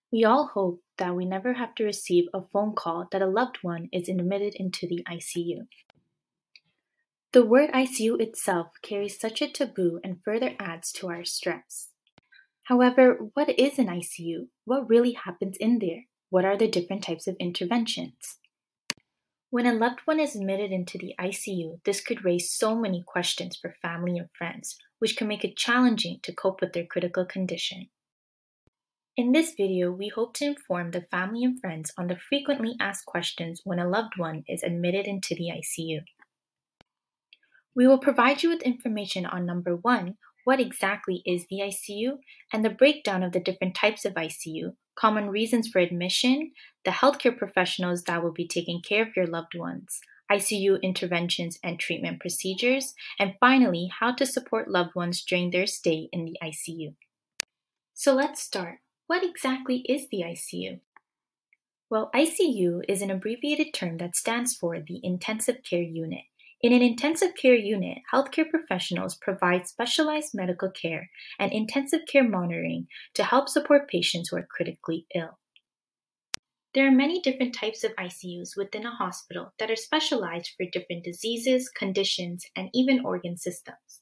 We all hope that we never have to receive a phone call that a loved one is admitted into the ICU. The word ICU itself carries such a taboo and further adds to our stress. However, what is an ICU? What really happens in there? What are the different types of interventions? When a loved one is admitted into the ICU, this could raise so many questions for family and friends, which can make it challenging to cope with their critical condition. In this video, we hope to inform the family and friends on the frequently asked questions when a loved one is admitted into the ICU. We will provide you with information on number 1, what exactly is the ICU, and the breakdown of the different types of ICU, common reasons for admission, the healthcare professionals that will be taking care of your loved ones, ICU interventions and treatment procedures, and finally, how to support loved ones during their stay in the ICU. So let's start. What exactly is the ICU? Well, ICU is an abbreviated term that stands for the Intensive Care Unit. In an intensive care unit, healthcare professionals provide specialized medical care and intensive care monitoring to help support patients who are critically ill. There are many different types of ICUs within a hospital that are specialized for different diseases, conditions, and even organ systems.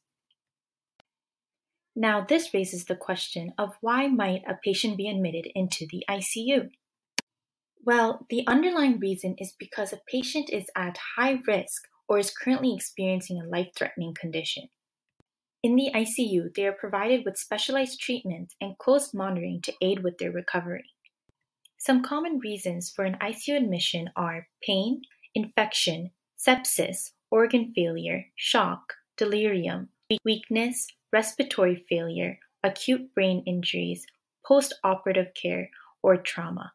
Now, this raises the question of why might a patient be admitted into the ICU? Well, the underlying reason is because a patient is at high risk or is currently experiencing a life-threatening condition. In the ICU, they are provided with specialized treatment and close monitoring to aid with their recovery. Some common reasons for an ICU admission are pain, infection, sepsis, organ failure, shock, delirium, weakness, respiratory failure, acute brain injuries, post-operative care, or trauma.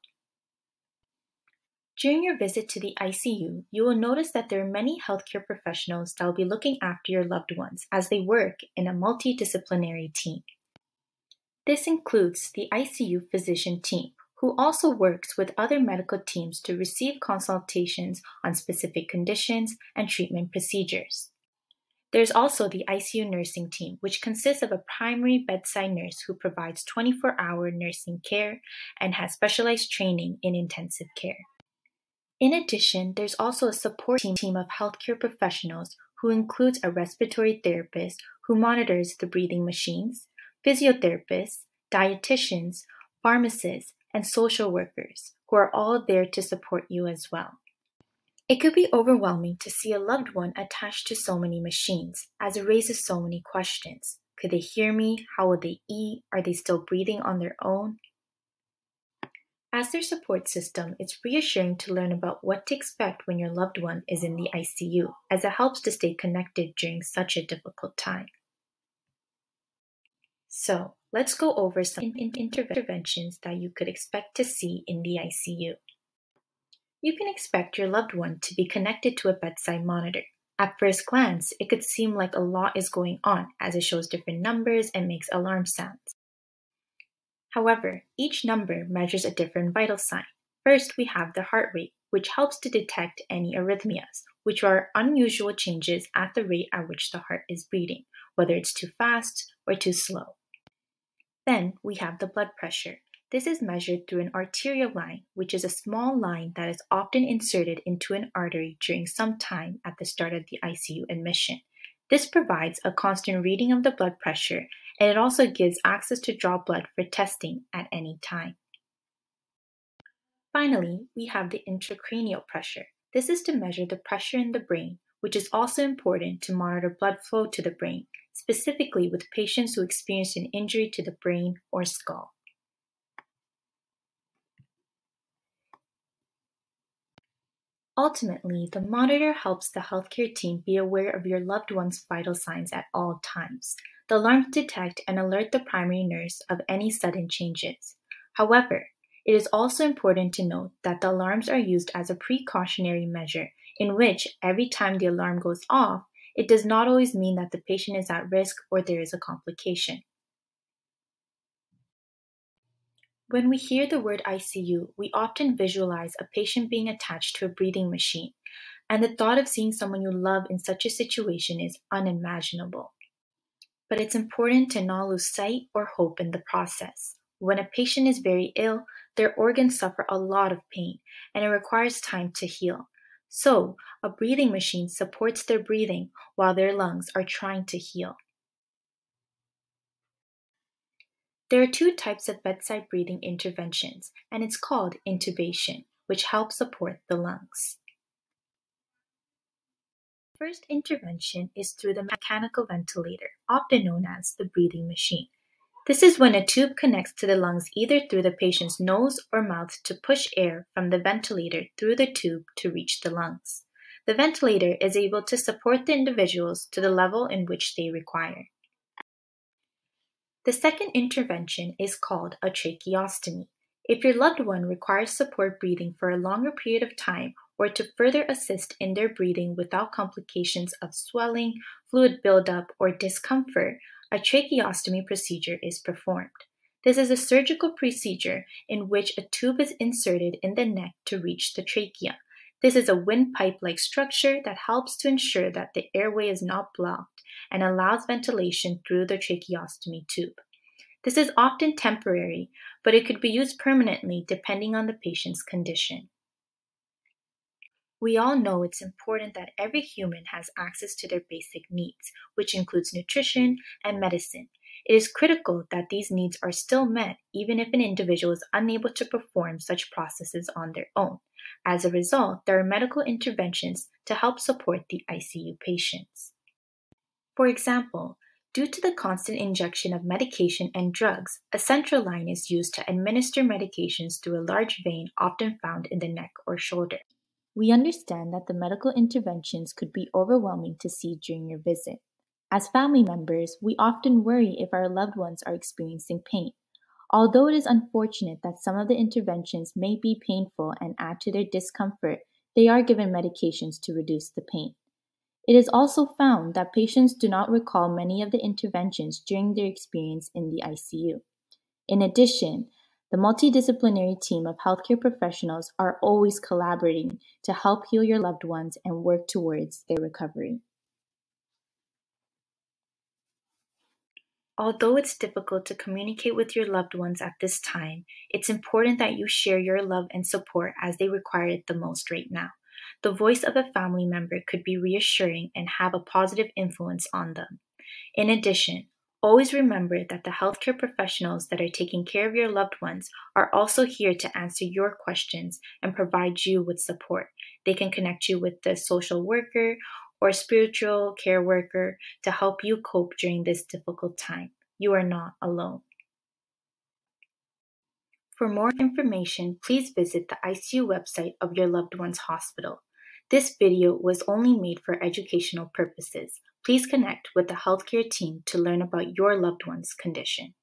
During your visit to the ICU, you will notice that there are many healthcare professionals that will be looking after your loved ones as they work in a multidisciplinary team. This includes the ICU physician team, who also works with other medical teams to receive consultations on specific conditions and treatment procedures. There's also the ICU nursing team, which consists of a primary bedside nurse who provides 24-hour nursing care and has specialized training in intensive care. In addition, there's also a support team of healthcare professionals who includes a respiratory therapist who monitors the breathing machines, physiotherapists, dietitians, pharmacists, and social workers who are all there to support you as well. It could be overwhelming to see a loved one attached to so many machines, as it raises so many questions. Could they hear me? How will they eat? Are they still breathing on their own? As their support system, it's reassuring to learn about what to expect when your loved one is in the ICU, as it helps to stay connected during such a difficult time. So, let's go over some interventions that you could expect to see in the ICU. You can expect your loved one to be connected to a bedside monitor. At first glance, it could seem like a lot is going on, as it shows different numbers and makes alarm sounds. However, each number measures a different vital sign. First, we have the heart rate, which helps to detect any arrhythmias, which are unusual changes at the rate at which the heart is beating, whether it's too fast or too slow. Then, we have the blood pressure. This is measured through an arterial line, which is a small line that is often inserted into an artery during some time at the start of the ICU admission. This provides a constant reading of the blood pressure, and it also gives access to draw blood for testing at any time. Finally, we have the intracranial pressure. This is to measure the pressure in the brain, which is also important to monitor blood flow to the brain, specifically with patients who experience an injury to the brain or skull. Ultimately, the monitor helps the healthcare team be aware of your loved one's vital signs at all times. The alarms detect and alert the primary nurse of any sudden changes. However, it is also important to note that the alarms are used as a precautionary measure, in which every time the alarm goes off, it does not always mean that the patient is at risk or there is a complication. When we hear the word ICU, we often visualize a patient being attached to a breathing machine, and the thought of seeing someone you love in such a situation is unimaginable. But it's important to not lose sight or hope in the process. When a patient is very ill, their organs suffer a lot of pain, and it requires time to heal. So, a breathing machine supports their breathing while their lungs are trying to heal. There are two types of bedside breathing interventions, and it's called intubation, which helps support the lungs. The first intervention is through the mechanical ventilator, often known as the breathing machine. This is when a tube connects to the lungs either through the patient's nose or mouth to push air from the ventilator through the tube to reach the lungs. The ventilator is able to support the individuals to the level in which they require. The second intervention is called a tracheostomy. If your loved one requires support breathing for a longer period of time or to further assist in their breathing without complications of swelling, fluid buildup, or discomfort, a tracheostomy procedure is performed. This is a surgical procedure in which a tube is inserted in the neck to reach the trachea. This is a windpipe-like structure that helps to ensure that the airway is not blocked and allows ventilation through the tracheostomy tube. This is often temporary, but it could be used permanently depending on the patient's condition. We all know it's important that every human has access to their basic needs, which includes nutrition and medicine. It is critical that these needs are still met even if an individual is unable to perform such processes on their own. As a result, there are medical interventions to help support the ICU patients. For example, due to the constant injection of medication and drugs, a central line is used to administer medications through a large vein often found in the neck or shoulder. We understand that the medical interventions could be overwhelming to see during your visit. As family members, we often worry if our loved ones are experiencing pain. Although it is unfortunate that some of the interventions may be painful and add to their discomfort, they are given medications to reduce the pain. It is also found that patients do not recall many of the interventions during their experience in the ICU. In addition, the multidisciplinary team of healthcare professionals are always collaborating to help heal your loved ones and work towards their recovery. Although it's difficult to communicate with your loved ones at this time, it's important that you share your love and support as they require it the most right now. The voice of a family member could be reassuring and have a positive influence on them. In addition, always remember that the healthcare professionals that are taking care of your loved ones are also here to answer your questions and provide you with support. They can connect you with the social worker or spiritual care worker to help you cope during this difficult time. You are not alone. For more information, please visit the ICU website of your loved one's hospital. This video was only made for educational purposes. Please connect with the healthcare team to learn about your loved one's condition.